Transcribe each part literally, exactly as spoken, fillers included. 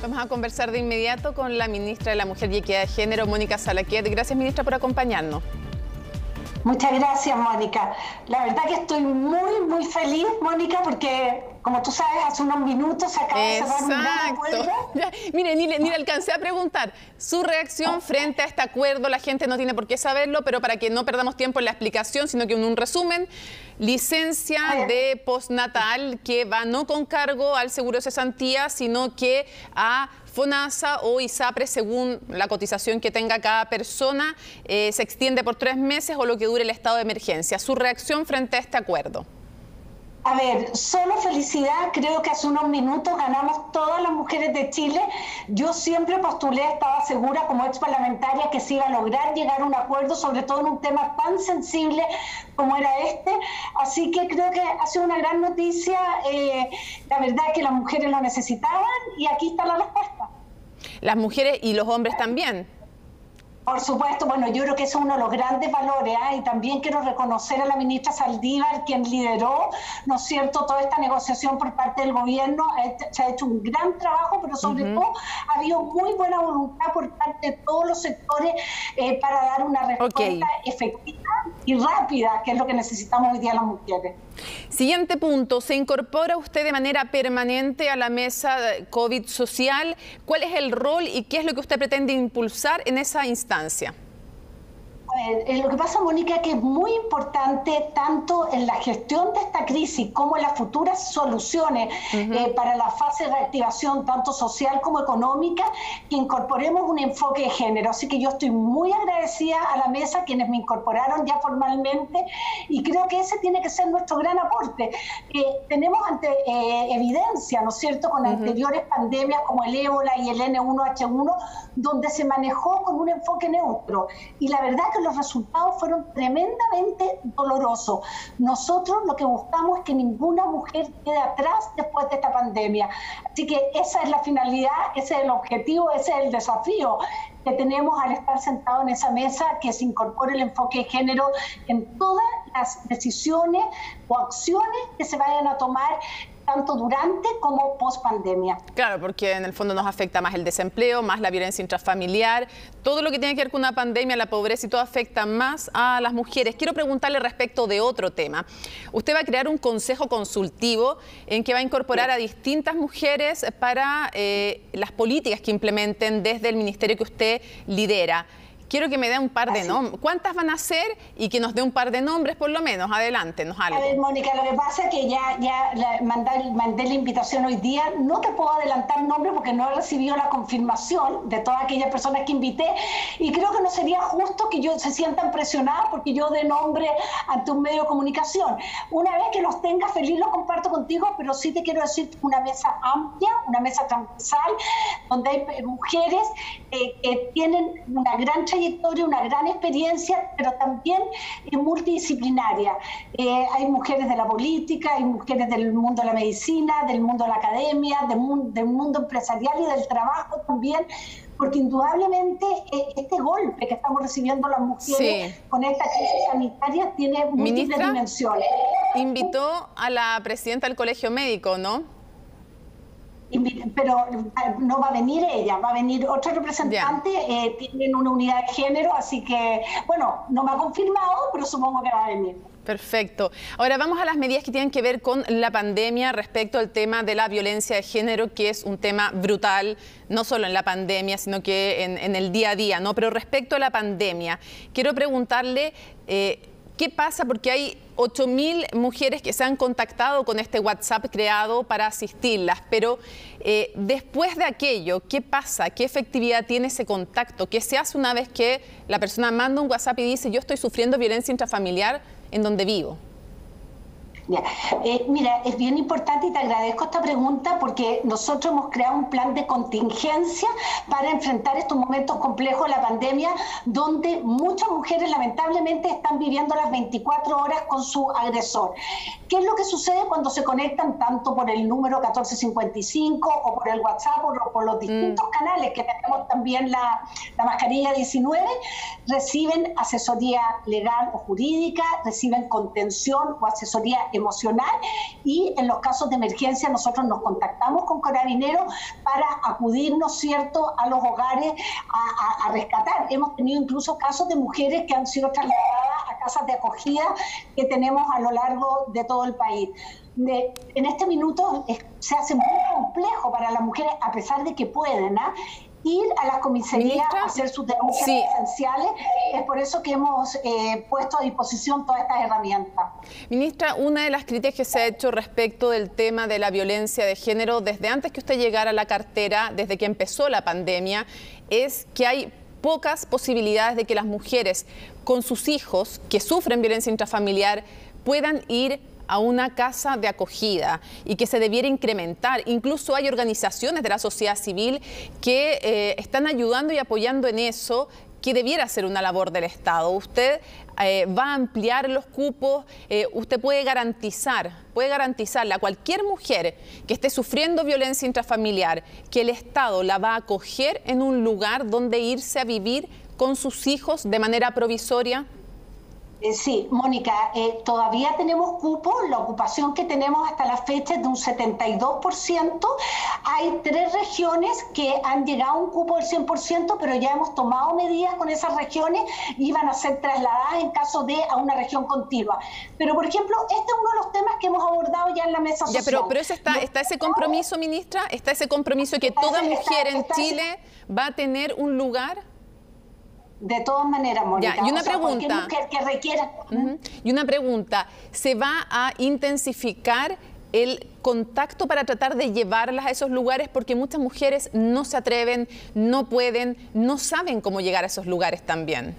Vamos a conversar de inmediato con la ministra de la Mujer y Equidad de Género, Mónica Salaquet. Gracias, ministra, por acompañarnos. Muchas gracias, Mónica. La verdad que estoy muy, muy feliz, Mónica, porque, como tú sabes, hace unos minutos se acaba de cerrar un gran acuerdo. Ya, mire, ni le, ni le alcancé a preguntar su reacción frente a este acuerdo. La gente no tiene por qué saberlo, pero para que no perdamos tiempo en la explicación, sino que en un resumen, licencia de postnatal que va no con cargo al seguro de cesantía, sino que a FONASA o ISAPRE, según la cotización que tenga cada persona, eh, se extiende por tres meses o lo que dure el estado de emergencia. ¿Su reacción frente a este acuerdo? A ver, solo felicidad. Creo que hace unos minutos ganamos todas las mujeres de Chile. Yo siempre postulé, estaba segura como ex parlamentaria que se iba a lograr llegar a un acuerdo, sobre todo en un tema tan sensible como era este. Así que creo que ha sido una gran noticia. Eh, la verdad es que las mujeres lo necesitaban y aquí está la respuesta. Las mujeres y los hombres también. Por supuesto, bueno, yo creo que eso es uno de los grandes valores, ¿eh? Y también quiero reconocer a la ministra Saldívar, quien lideró, ¿no es cierto?, toda esta negociación por parte del gobierno. Se ha hecho un gran trabajo, pero sobre uh-huh. todo ha habido muy buena voluntad por parte de todos los sectores eh, para dar una respuesta okay. efectiva y rápida, que es lo que necesitamos hoy día las mujeres. Siguiente punto, ¿se incorpora usted de manera permanente a la mesa COVID social? ¿Cuál es el rol y qué es lo que usted pretende impulsar en esa instancia? Eh, lo que pasa, Mónica, es que es muy importante tanto en la gestión de esta crisis como en las futuras soluciones uh-huh. eh, para la fase de reactivación, tanto social como económica, que incorporemos un enfoque de género. Así que yo estoy muy agradecida a la mesa, quienes me incorporaron ya formalmente, y creo que ese tiene que ser nuestro gran aporte. Eh, tenemos ante, eh, evidencia, ¿no es cierto?, con uh-huh. anteriores pandemias como el ébola y el ene uno hache uno, donde se manejó con un enfoque neutro. Y la verdad que los resultados fueron tremendamente dolorosos. Nosotros lo que buscamos es que ninguna mujer quede atrás después de esta pandemia. Así que esa es la finalidad, ese es el objetivo, ese es el desafío que tenemos al estar sentados en esa mesa, que se incorpore el enfoque de género en todas las decisiones o acciones que se vayan a tomar tanto durante como post pandemia. Claro, porque en el fondo nos afecta más el desempleo, más la violencia intrafamiliar, todo lo que tiene que ver con una pandemia, la pobreza y todo afecta más a las mujeres. Quiero preguntarle respecto de otro tema. Usted va a crear un consejo consultivo en que va a incorporar sí. a distintas mujeres para eh, las políticas que implementen desde el ministerio que usted lidera. Quiero que me dé un par de nombres. ¿Cuántas van a ser? Y que nos dé un par de nombres, por lo menos. Adelántenos algo. A ver, Mónica, lo que pasa es que ya, ya la, mandé, mandé la invitación hoy día. No te puedo adelantar nombres porque no he recibido la confirmación de todas aquellas personas que invité. Y creo que no sería justo que yo se sientan presionadas porque yo dé nombre ante un medio de comunicación. Una vez que los tenga, feliz los comparto contigo, pero sí te quiero decir una mesa amplia, una mesa transversal, donde hay mujeres eh, que tienen una gran trayectoria, una gran experiencia, pero también es multidisciplinaria. Eh, hay mujeres de la política, hay mujeres del mundo de la medicina, del mundo de la academia, del mundo, del mundo empresarial y del trabajo también, porque indudablemente eh, este golpe que estamos recibiendo las mujeres sí. con esta crisis sanitaria tiene múltiples Ministra, dimensiones. Invitó a la presidenta del Colegio Médico, ¿no? Pero no va a venir ella, va a venir otra representante, eh, tienen una unidad de género, así que, bueno, no me ha confirmado, pero supongo que va a venir. Perfecto. Ahora vamos a las medidas que tienen que ver con la pandemia respecto al tema de la violencia de género, que es un tema brutal, no solo en la pandemia, sino que en, en el día a día, ¿no? Pero respecto a la pandemia, quiero preguntarle eh, ¿qué pasa? Porque hay ocho mil mujeres que se han contactado con este WhatsApp creado para asistirlas, pero eh, después de aquello, ¿qué pasa? ¿Qué efectividad tiene ese contacto? ¿Qué se hace una vez que la persona manda un WhatsApp y dice yo estoy sufriendo violencia intrafamiliar en donde vivo? Ya. Eh, mira, es bien importante y te agradezco esta pregunta porque nosotros hemos creado un plan de contingencia para enfrentar estos momentos complejos de la pandemia, donde muchas mujeres lamentablemente están viviendo las veinticuatro horas con su agresor. ¿Qué es lo que sucede cuando se conectan tanto por el número catorce cincuenta y cinco o por el WhatsApp o por los distintos mm. canales que tenemos también la, la mascarilla diecinueve? Reciben asesoría legal o jurídica, reciben contención o asesoría emocional emocional, y en los casos de emergencia nosotros nos contactamos con Carabineros para acudir, ¿no es cierto?, a los hogares a, a, a rescatar. Hemos tenido incluso casos de mujeres que han sido trasladadas a casas de acogida que tenemos a lo largo de todo el país. De, en este minuto es, se hace muy complejo para las mujeres, a pesar de que pueden, ¿ah? ir a las comisarías Ministra, a hacer sus denuncias sí. esenciales. Es por eso que hemos eh, puesto a disposición todas estas herramientas. Ministra, una de las críticas que se ha hecho respecto del tema de la violencia de género desde antes que usted llegara a la cartera, desde que empezó la pandemia, es que hay pocas posibilidades de que las mujeres con sus hijos que sufren violencia intrafamiliar puedan ir a una casa de acogida y que se debiera incrementar. Incluso hay organizaciones de la sociedad civil que eh, están ayudando y apoyando en eso, que debiera ser una labor del Estado. Usted eh, va a ampliar los cupos, eh, usted puede garantizar, puede garantizarle a cualquier mujer que esté sufriendo violencia intrafamiliar que el Estado la va a acoger en un lugar donde irse a vivir con sus hijos de manera provisoria. Eh, sí, Mónica, eh, todavía tenemos cupo. La ocupación que tenemos hasta la fecha es de un setenta y dos por ciento. Hay tres regiones que han llegado a un cupo del cien por ciento, pero ya hemos tomado medidas con esas regiones y van a ser trasladadas en caso de a una región contigua. Pero, por ejemplo, este es uno de los temas que hemos abordado ya en la mesa social. Ya, pero, pero eso está, está ese compromiso, ministra, está ese compromiso que está, toda está, mujer en está, Chile va a tener un lugar. De todas maneras, Mónica. Ya, y una o sea, pregunta. mujer que requiera... Uh-huh. Y una pregunta, ¿se va a intensificar el contacto para tratar de llevarlas a esos lugares? Porque muchas mujeres no se atreven, no pueden, no saben cómo llegar a esos lugares también.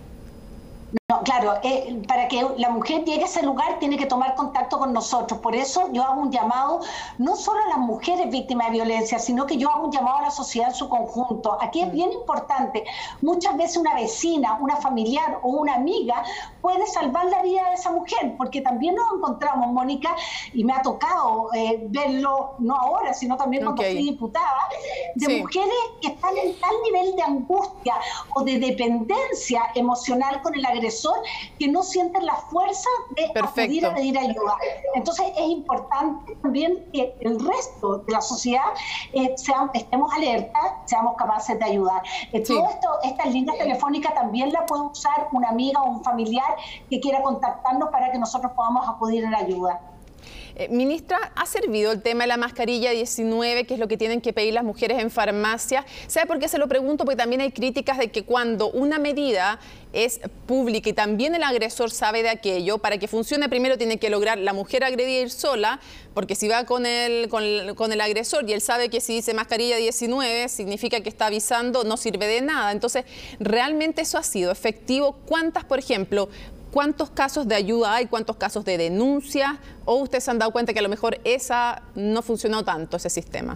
No, claro, eh, para que la mujer llegue a ese lugar tiene que tomar contacto con nosotros. Por eso yo hago un llamado no solo a las mujeres víctimas de violencia, sino que yo hago un llamado a la sociedad en su conjunto. Aquí es bien importante. Muchas veces una vecina, una familiar o una amiga puede salvar la vida de esa mujer, porque también nos encontramos, Mónica, y me ha tocado eh, verlo, no ahora, sino también cuando okay. fui diputada, de sí. mujeres que están en tal nivel de angustia o de dependencia emocional con el agresor que no sienten la fuerza de Perfecto. acudir a pedir ayuda. Entonces es importante también que el resto de la sociedad eh, seamos, estemos alertas, seamos capaces de ayudar. Eh, sí. Todo esto, estas líneas telefónicas también la puede usar una amiga o un familiar que quiera contactarnos para que nosotros podamos acudir en ayuda. Eh, ministra, ¿ha servido el tema de la mascarilla diecinueve, que es lo que tienen que pedir las mujeres en farmacia? ¿Sabe por qué se lo pregunto? Porque también hay críticas de que cuando una medida es pública y también el agresor sabe de aquello, para que funcione primero tiene que lograr la mujer agredir sola, porque si va con el, con, el, con el agresor y él sabe que si dice mascarilla diecinueve significa que está avisando, no sirve de nada. Entonces, ¿realmente eso ha sido efectivo? ¿Cuántas, por ejemplo, cuántos casos de ayuda hay, cuántos casos de denuncia? ¿O ustedes se han dado cuenta que a lo mejor esa no funcionó tanto, ese sistema?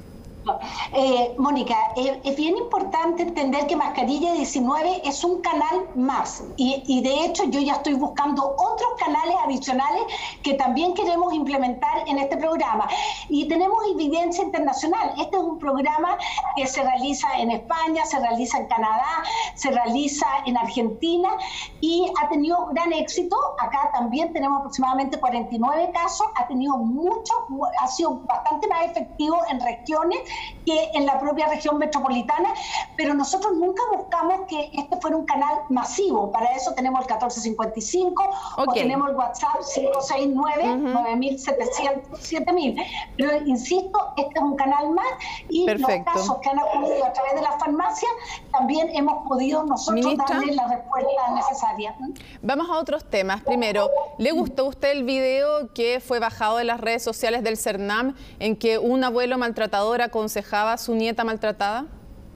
Eh, Mónica, eh, es bien importante entender que Mascarilla diecinueve es un canal más y, y de hecho yo ya estoy buscando otros canales adicionales que también queremos implementar en este programa y tenemos evidencia internacional. Este es un programa que se realiza en España, se realiza en Canadá, se realiza en Argentina y ha tenido gran éxito. Acá también tenemos aproximadamente cuarenta y nueve casos, ha tenido mucho, ha sido bastante más efectivo en regiones que en la propia región metropolitana, pero nosotros nunca buscamos que este fuera un canal masivo. Para eso tenemos el catorce cincuenta y cinco okay. o tenemos el WhatsApp cinco seis nueve, nueve mil setecientos, siete mil. Pero insisto, este es un canal más y Perfecto. los casos que han acudido a través de la farmacia también hemos podido nosotros Ministra, darle la respuesta necesaria. Vamos a otros temas. Primero, ¿le gustó a usted el video que fue bajado de las redes sociales del CERNAM en que un abuelo maltratador aconsejaba a su nieta maltratada?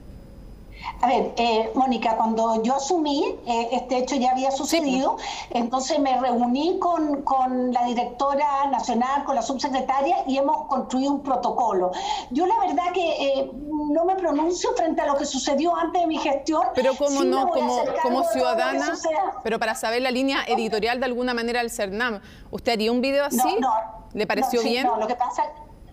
A ver, eh, Mónica, cuando yo asumí, eh, este hecho ya había sucedido, sí. entonces me reuní con, con la directora nacional, con la subsecretaria y hemos construido un protocolo. Yo la verdad que eh, no me pronuncio frente a lo que sucedió antes de mi gestión. Pero como sí no, como, como ciudadana, pero para saber la línea editorial de alguna manera del CERNAM, ¿usted haría un video así? No, no, ¿Le pareció no, sí, bien? No, lo que pasa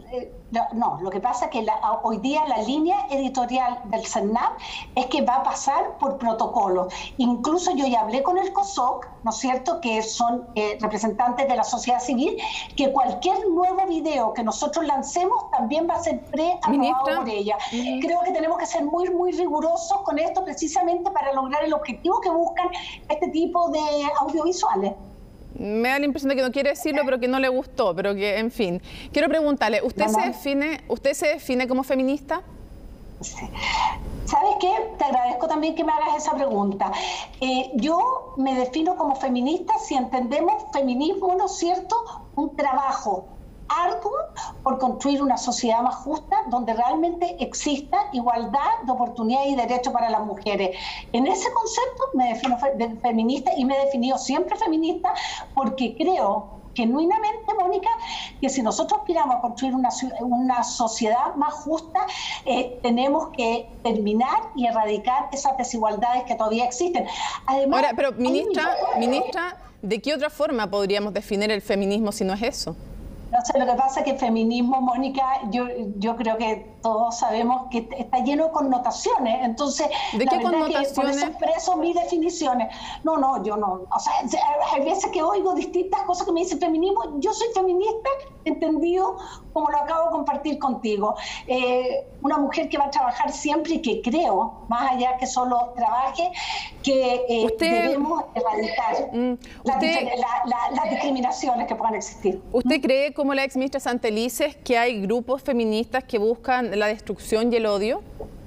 eh, no, lo que pasa es que la, hoy día la línea editorial del CERNAP es que va a pasar por protocolo. Incluso yo ya hablé con el COSOC, ¿no es cierto?, que son eh, representantes de la sociedad civil, que cualquier nuevo video que nosotros lancemos también va a ser preaprobado por ella. Uh-huh. Creo que tenemos que ser muy, muy rigurosos con esto precisamente para lograr el objetivo que buscan este tipo de audiovisuales. Me da la impresión de que no quiere decirlo, pero que no le gustó, pero que, en fin. Quiero preguntarle, ¿usted, no, no. Se, define, ¿usted se define como feminista? Sí. ¿Sabes qué? Te agradezco también que me hagas esa pregunta. Eh, yo me defino como feminista si entendemos feminismo, ¿no es cierto?, un trabajo arduo por construir una sociedad más justa donde realmente exista igualdad de oportunidades y derechos para las mujeres. En ese concepto me defino fe feminista y me he definido siempre feminista porque creo genuinamente, Mónica, que si nosotros aspiramos a construir una, una sociedad más justa, eh, tenemos que terminar y erradicar esas desigualdades que todavía existen. Además, ahora, pero ministra, ministra, ¿de qué otra forma podríamos definir el feminismo si no es eso? No sé, lo que pasa es que el feminismo, Mónica, yo, yo creo que todos sabemos que está lleno de connotaciones. Entonces, ¿de la qué verdad connotaciones? Es que por eso expreso mis definiciones. No, no, yo no. O sea, hay veces que oigo distintas cosas que me dicen feminismo. Yo soy feminista, entendido como lo acabo de compartir contigo. Eh, una mujer que va a trabajar siempre y que creo, más allá que solo trabaje, que eh, usted, debemos erradicar mm, usted, la, la, la, las discriminaciones que puedan existir. ¿Usted cree, como la exministra Santelices, que hay grupos feministas que buscan la destrucción y el odio?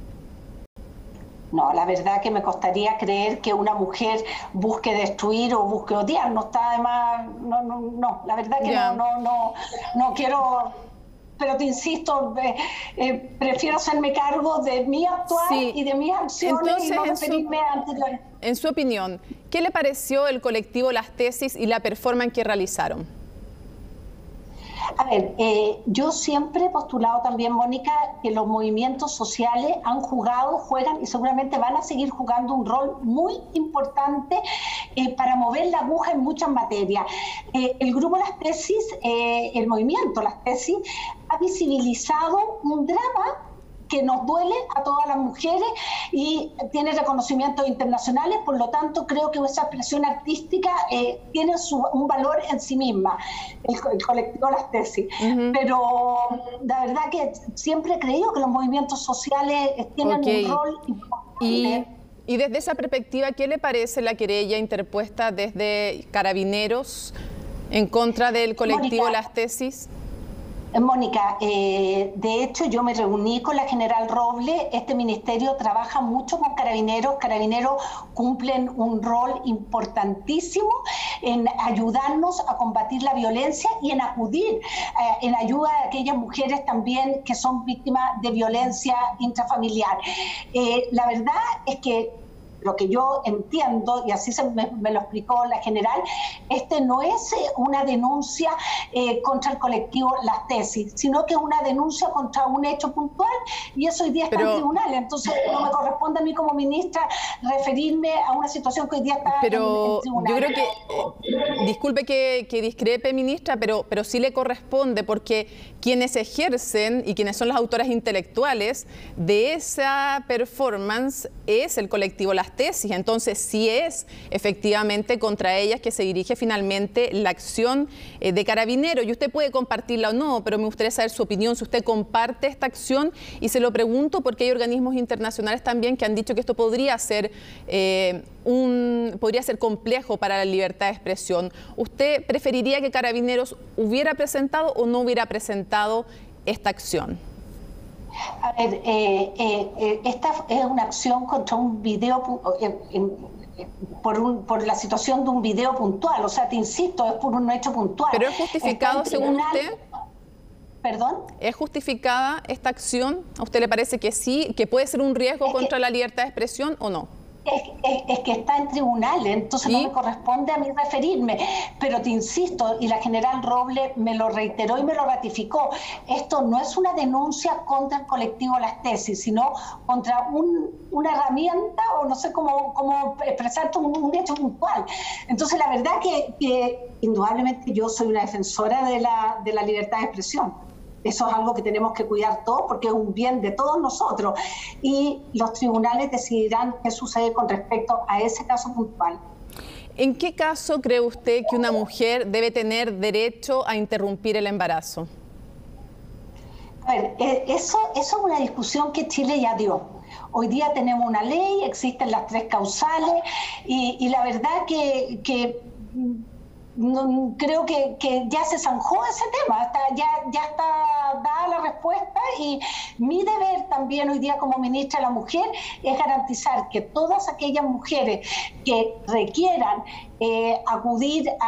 No, la verdad que me costaría creer que una mujer busque destruir o busque odiar. No está además, no, no, no. La verdad que yeah. no, no, no, no quiero. Pero te insisto, eh, eh, prefiero hacerme cargo de mi actuar sí. y de mis acciones. Entonces, y no referirme a anteriores. En su opinión, ¿qué le pareció el colectivo Las Tesis y la performance que realizaron? A ver, eh, yo siempre he postulado también, Mónica, que los movimientos sociales han jugado, juegan y seguramente van a seguir jugando un rol muy importante eh, para mover la aguja en muchas materias. Eh, el grupo Las Tesis, eh, el movimiento Las Tesis, ha visibilizado un drama que nos duele a todas las mujeres y tiene reconocimientos internacionales, por lo tanto creo que esa expresión artística eh, tiene su, un valor en sí misma, el, el colectivo Las Tesis. Uh-huh. Pero la verdad que siempre he creído que los movimientos sociales tienen okay. un rol importante. Y, y desde esa perspectiva, ¿qué le parece la querella interpuesta desde Carabineros en contra del colectivo Mónica, Las Tesis? Mónica, eh, de hecho yo me reuní con la general Roble. Este ministerio trabaja mucho con Carabineros. Carabineros cumplen un rol importantísimo en ayudarnos a combatir la violencia y en acudir eh, en ayuda a aquellas mujeres también que son víctimas de violencia intrafamiliar. Eh, la verdad es que lo que yo entiendo, y así se me, me lo explicó la general, este no es una denuncia eh, contra el colectivo Las Tesis, sino que es una denuncia contra un hecho puntual y eso hoy día está pero, en tribunal. Entonces no me corresponde a mí como ministra referirme a una situación que hoy día está pero en, en tribunal. Yo creo que, eh, disculpe que, que discrepe, ministra, pero, pero sí le corresponde porque quienes ejercen y quienes son las autoras intelectuales de esa performance es el colectivo Las Tesis. Entonces sí es efectivamente contra ellas que se dirige finalmente la acción eh, de Carabineros, y usted puede compartirla o no, pero me gustaría saber su opinión, si usted comparte esta acción, y se lo pregunto porque hay organismos internacionales también que han dicho que esto podría ser eh, un podría ser complejo para la libertad de expresión. ¿Usted preferiría que Carabineros hubiera presentado o no hubiera presentado esta acción? A ver, eh, eh, esta es una acción contra un video, eh, en, por, un, por la situación de un video puntual, o sea, te insisto, es por un hecho puntual. ¿Pero es justificado según usted? ¿Perdón? ¿Es justificada esta acción? ¿A usted le parece que sí, que puede ser un riesgo es contra que... la libertad de expresión o no? Es, es, es que está en tribunales, entonces ¿sí? no me corresponde a mí referirme, pero te insisto, y la general Roble me lo reiteró y me lo ratificó, esto no es una denuncia contra el colectivo Las Tesis, sino contra un, una herramienta, o no sé cómo, cómo expresarte un, un hecho puntual. Entonces la verdad que, que indudablemente yo soy una defensora de la, de la libertad de expresión. Eso es algo que tenemos que cuidar todos porque es un bien de todos nosotros. Y los tribunales decidirán qué sucede con respecto a ese caso puntual. ¿En qué caso cree usted que una mujer debe tener derecho a interrumpir el embarazo? A ver, eso, eso es una discusión que Chile ya dio. Hoy día tenemos una ley, existen las tres causales y, y la verdad que, que no, creo que, que ya se zanjó ese tema, está, ya, ya está dada la respuesta y mi deber también hoy día como ministra de la Mujer es garantizar que todas aquellas mujeres que requieran eh, acudir a,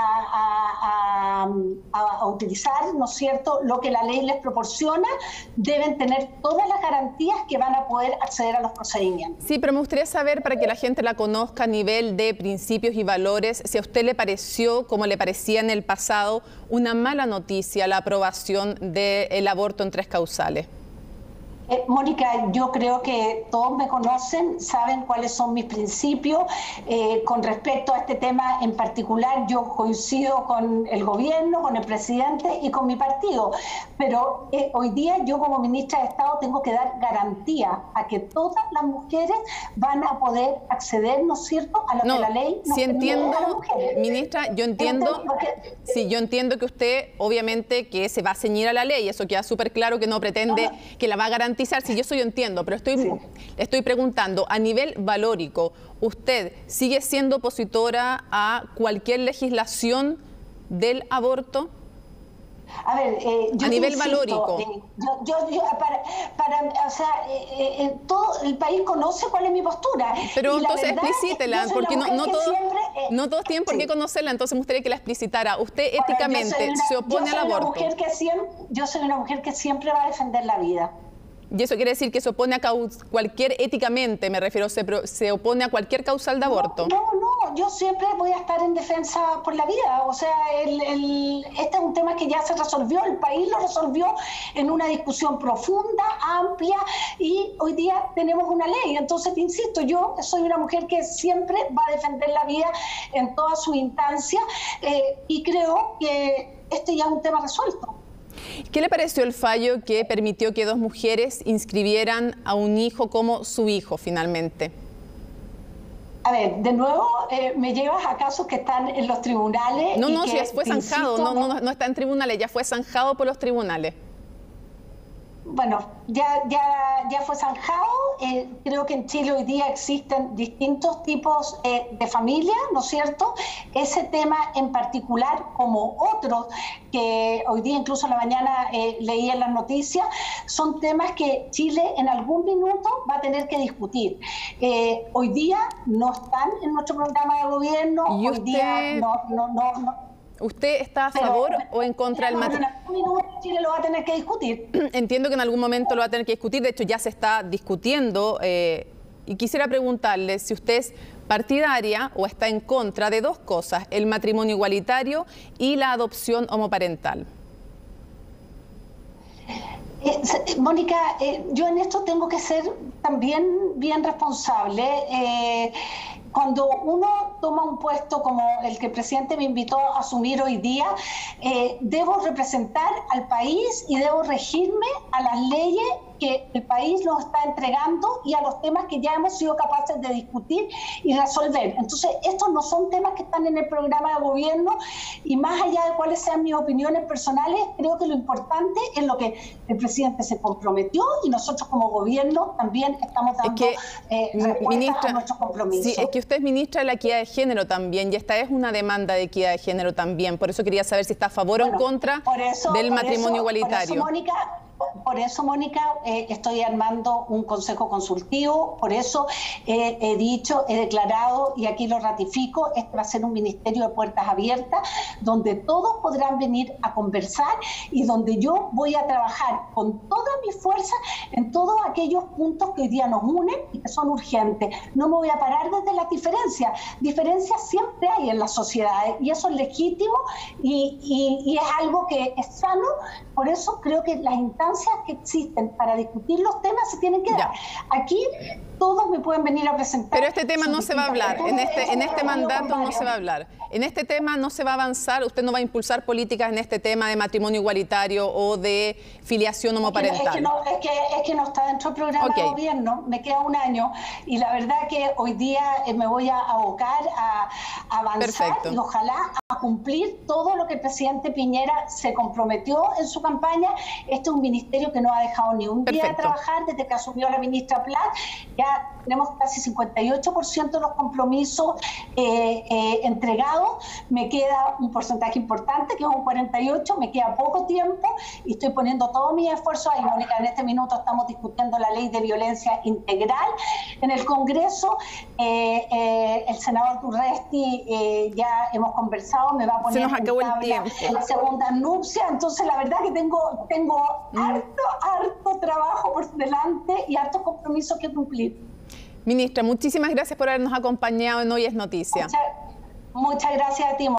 a, a, a utilizar, ¿no es cierto?, lo que la ley les proporciona, deben tener todas las garantías que van a poder acceder a los procedimientos. Sí, pero me gustaría saber, para que la gente la conozca a nivel de principios y valores, si a usted le pareció, como le parecía en el pasado, una mala noticia la aprobación del aborto en tres causales. Eh, Mónica, yo creo que todos me conocen, saben cuáles son mis principios. Eh, con respecto a este tema en particular, yo coincido con el gobierno, con el presidente y con mi partido. Pero eh, hoy día yo como ministra de Estado tengo que dar garantía a que todas las mujeres van a poder acceder, ¿no es cierto?, a lo no, que la ley nos sí entiendo, a las mujeres. Ministra, yo entiendo, porque, sí, yo entiendo que usted obviamente que se va a ceñir a la ley, eso queda súper claro, que no pretende no, que la va a garantizar. Sí, yo eso yo entiendo, pero estoy, sí. estoy preguntando, a nivel valórico, ¿usted sigue siendo opositora a cualquier legislación del aborto? A ver, eh, yo a nivel insisto, valórico. Eh, yo, yo, yo, para, para, o sea, eh, eh, todo el país conoce cuál es mi postura. Pero entonces explícitela, porque no, no, todos, siempre, eh, no todos tienen por qué sí. conocerla, entonces me gustaría que la explicitara. ¿Usted éticamente bueno, una, se opone al aborto? Mujer que siempre, yo soy una mujer que siempre va a defender la vida. Y eso quiere decir que se opone a cualquier, éticamente me refiero, se, se opone a cualquier causal de aborto. No, no, no, yo siempre voy a estar en defensa por la vida. O sea, el, el, este es un tema que ya se resolvió, el país lo resolvió en una discusión profunda, amplia, y hoy día tenemos una ley. Entonces, te insisto, yo soy una mujer que siempre va a defender la vida en todas sus instancias eh, y creo que este ya es un tema resuelto. ¿Qué le pareció el fallo que permitió que dos mujeres inscribieran a un hijo como su hijo finalmente? A ver, de nuevo, eh, me llevas a casos que están en los tribunales. No, y no, que, si ya fue zanjado, insisto, no, no, no está en tribunales, ya fue zanjado por los tribunales. Bueno, ya, ya, ya fue zanjado. Eh, creo que en Chile hoy día existen distintos tipos eh, de familias, ¿no es cierto? Ese tema en particular, como otros que hoy día incluso en la mañana eh, leí en las noticias, son temas que Chile en algún minuto va a tener que discutir. Eh, hoy día no están en nuestro programa de gobierno, ¿Y hoy usted... día no... no, no, no ¿Usted está a favor pero, o en contra del matrimonio? En algún minuto Chile lo va a tener que discutir. Entiendo que en algún momento lo va a tener que discutir, de hecho ya se está discutiendo. Eh, y quisiera preguntarle si usted es partidaria o está en contra de dos cosas, el matrimonio igualitario y la adopción homoparental. Eh, Mónica, eh, yo en esto tengo que ser también bien responsable. Eh, Cuando uno toma un puesto como el que el presidente me invitó a asumir hoy día, eh, debo representar al país y debo regirme a las leyes que el país nos está entregando y a los temas que ya hemos sido capaces de discutir y resolver. Entonces, estos no son temas que están en el programa de gobierno y más allá de cuáles sean mis opiniones personales, creo que lo importante es lo que el presidente se comprometió y nosotros como gobierno también estamos dando es que, eh, respuestas ministra, a nuestros compromisos. Sí, es que usted es ministra de la equidad de género también y esta es una demanda de equidad de género también. Por eso quería saber si está a favor bueno, o en contra eso, del matrimonio eso, igualitario. Por eso, Mónica, Por eso, Mónica, eh, estoy armando un consejo consultivo, por eso eh, he dicho, he declarado y aquí lo ratifico, este va a ser un ministerio de puertas abiertas, donde todos podrán venir a conversar y donde yo voy a trabajar con toda mi fuerza en todos aquellos puntos que hoy día nos unen y que son urgentes. No me voy a parar desde las diferencias. Diferencias siempre hay en las sociedades y eso es legítimo y, y, y es algo que es sano. Por eso creo que las instancias que existen para discutir los temas se tienen que dar. Ya. Aquí todos me pueden venir a presentar. Pero este tema no se va a hablar, en este, en este mandato no se va a hablar. En este tema no se va a avanzar, usted no va a impulsar políticas en este tema de matrimonio igualitario o de filiación homoparental. Es que no, es que, es que no está dentro del programa okay. de gobierno, me queda un año y la verdad que hoy día me voy a abocar a, a avanzar Perfecto. y ojalá a cumplir todo lo que el presidente Piñera se comprometió en su campaña. Este es un ministerio que no ha dejado ni un Perfecto. día de trabajar desde que asumió la ministra Plat. Ya tenemos casi cincuenta y ocho por ciento de los compromisos eh, eh, entregados. Me queda un porcentaje importante, que es un cuarenta y ocho por ciento, me queda poco tiempo y estoy poniendo todos mis esfuerzos ahí. Mónica, en este minuto estamos discutiendo la ley de violencia integral en el Congreso. Eh, eh, el senador Durresti eh, ya hemos conversado, me va a poner Se nos acabó el tiempo. en la segunda nupcia, entonces la verdad que tengo, tengo mm. harto, harto trabajo por delante y hartos compromisos que cumplir. Ministra, muchísimas gracias por habernos acompañado en Hoy es Noticia. Muchas, muchas gracias a ti.